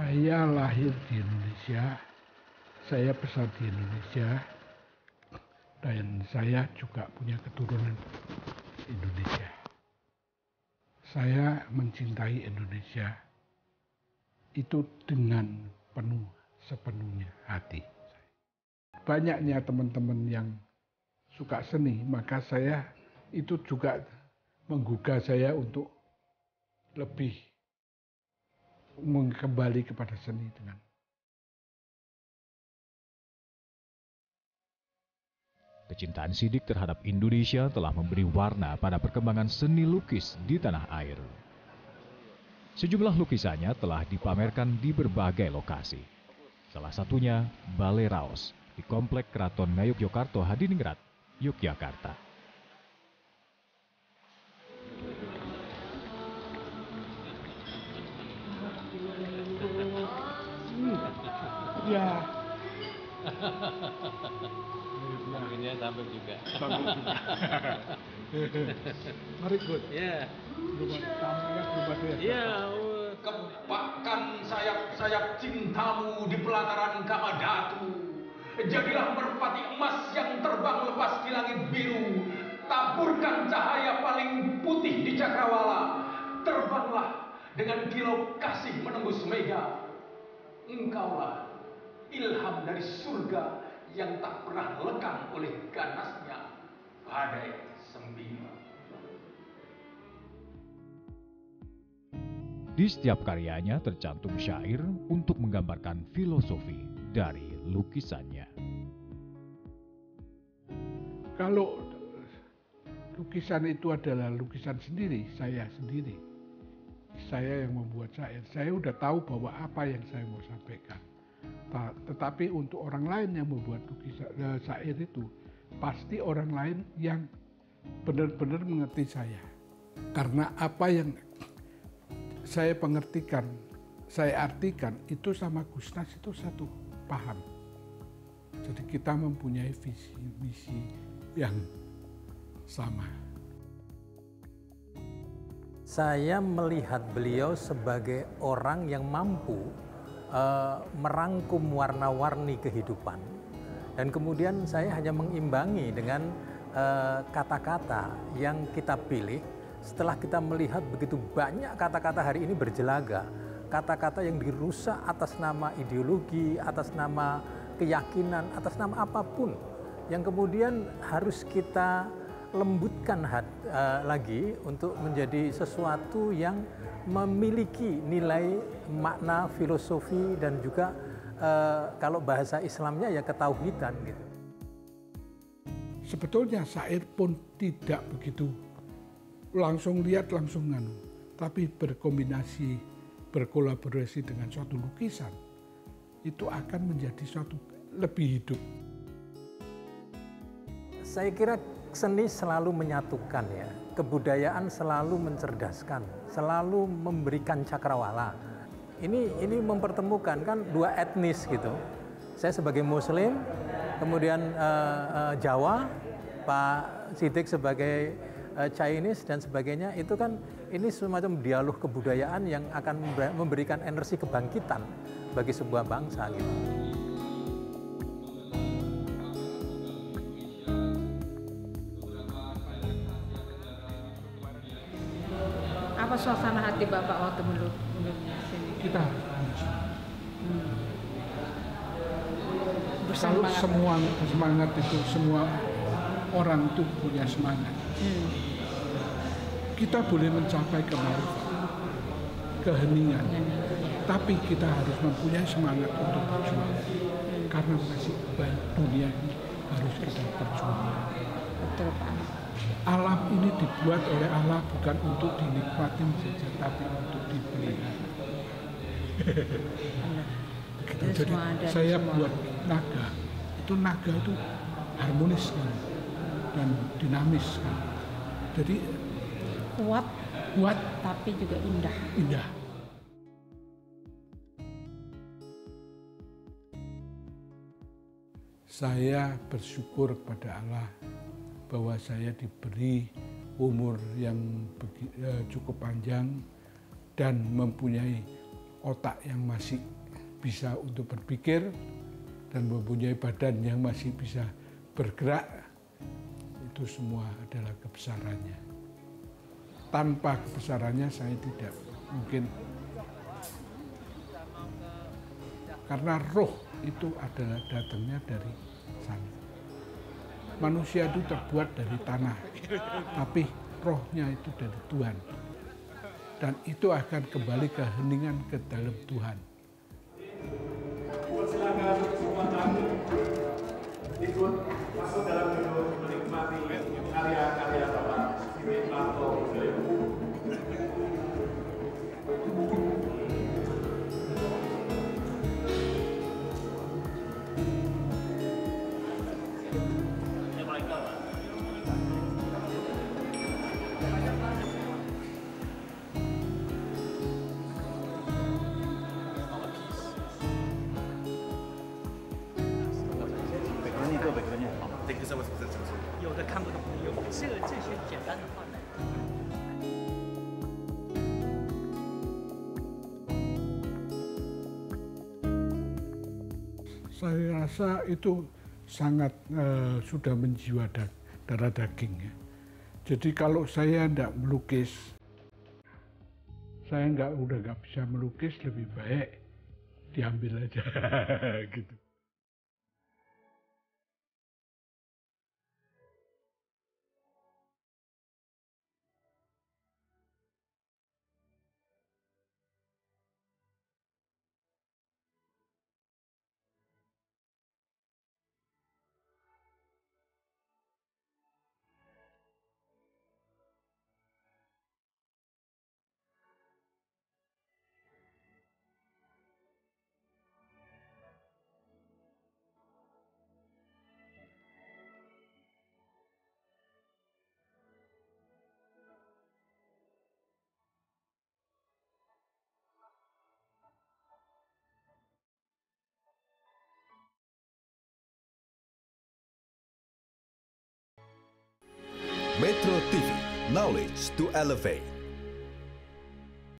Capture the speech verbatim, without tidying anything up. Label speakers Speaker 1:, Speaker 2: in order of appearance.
Speaker 1: Saya lahir di Indonesia, saya besar di Indonesia, dan saya juga punya keturunan Indonesia. Saya mencintai Indonesia itu dengan penuh sepenuhnya hati. Banyaknya teman-teman yang suka seni, maka saya itu juga menggugah saya untuk lebih kembali kepada seni dengan
Speaker 2: kecintaan Sidik terhadap Indonesia telah memberi warna pada perkembangan seni lukis di tanah air. Sejumlah lukisannya telah dipamerkan di berbagai lokasi. Salah satunya Balai Raos di Komplek Keraton Ngayogyakarta Hadiningrat, Yogyakarta.
Speaker 1: ya.
Speaker 3: Akhirnya sampai juga.
Speaker 1: Sampai juga. Mari Gus.
Speaker 3: Ya.
Speaker 1: Rumah tamunya rumah saya.
Speaker 3: Iya.
Speaker 4: Kepakkan sayap-sayap cintamu di pelataran Kamadatu. Jadilah merpati emas yang terbang lepas di langit biru. Taburkan cahaya paling putih di cakrawala. Terbanglah dengan kilau kasih menembus mega. Engkaulah ilham dari surga yang tak pernah lekang oleh ganasnya badai sembilan.
Speaker 2: Di setiap karyanya tercantum syair untuk menggambarkan filosofi dari lukisannya.
Speaker 1: Kalau lukisan itu adalah lukisan sendiri, saya sendiri. Saya yang membuat syair. Saya udah tahu bahwa apa yang saya mau sampaikan. Tetapi untuk orang lain yang membuat lukisan syair itu, pasti orang lain yang benar-benar mengerti saya. Karena apa yang saya pengertikan, saya artikan itu sama Gusnas itu satu paham. Jadi kita mempunyai visi misi yang sama.
Speaker 5: Saya melihat beliau sebagai orang yang mampu uh, merangkum warna-warni kehidupan. Dan kemudian saya hanya mengimbangi dengan kata-kata uh, yang kita pilih setelah kita melihat begitu banyak kata-kata hari ini berjelaga. Kata-kata yang dirusak atas nama ideologi, atas nama keyakinan, atas nama apapun. Yang kemudian harus kita lembutkan hat, uh, lagi untuk menjadi sesuatu yang memiliki nilai makna filosofi dan juga uh, kalau bahasa Islamnya ya ketauhidan gitu.
Speaker 1: Sebetulnya syair pun tidak begitu langsung lihat langsung nganu, tapi berkombinasi, berkolaborasi dengan suatu lukisan itu akan menjadi suatu lebih hidup.
Speaker 5: Saya kira seni selalu menyatukan ya, kebudayaan selalu mencerdaskan, selalu memberikan cakrawala. Ini ini mempertemukan kan dua etnis gitu. Saya sebagai Muslim, kemudian uh, uh, Jawa, Pak Sidik sebagai uh, Chinese dan sebagainya. Itu kan ini semacam dialog kebudayaan yang akan memberikan energi kebangkitan bagi sebuah bangsa gitu.
Speaker 6: Apa suasana hati Bapak waktu melukis sini?
Speaker 1: Kita harus kunci.
Speaker 6: Hmm.
Speaker 1: Kalau semua semangat itu, semua orang itu punya semangat. Hmm. Kita boleh mencapai kemarifatan, keheningan, hmm. tapi kita harus mempunyai semangat untuk berjuang. Hmm. Karena masih banyak dunia ini harus kita perjuangkan.
Speaker 6: Betul Pak.
Speaker 1: Alam ini dibuat oleh Allah bukan untuk dinikmati saja, tapi untuk dipelihara. Jadi saya buat naga, itu naga itu harmonis kan, dan dinamis kan. Jadi
Speaker 6: kuat,
Speaker 1: kuat,
Speaker 6: tapi juga indah.
Speaker 1: Indah. Saya bersyukur kepada Allah bahwa saya diberi umur yang cukup panjang dan mempunyai otak yang masih bisa untuk berpikir dan mempunyai badan yang masih bisa bergerak, itu semua adalah kebesarannya. Tanpa kebesarannya saya tidak mungkin, karena roh itu adalah datangnya dari sana. Manusia itu terbuat dari tanah, tapi rohnya itu dari Tuhan. Dan itu akan kembali ke heningan ke dalam Tuhan.
Speaker 7: Silakan semua tamu ikut masuk dalam gedung menikmati karya-karya Bapak Siti Marto Beliau.
Speaker 1: Saya rasa itu sangat uh, sudah menjiwa da darah daging ya. Jadi kalau saya tidak melukis, saya nggak udah nggak bisa melukis, lebih baik diambil aja gitu.
Speaker 8: Metro T V, knowledge to elevate.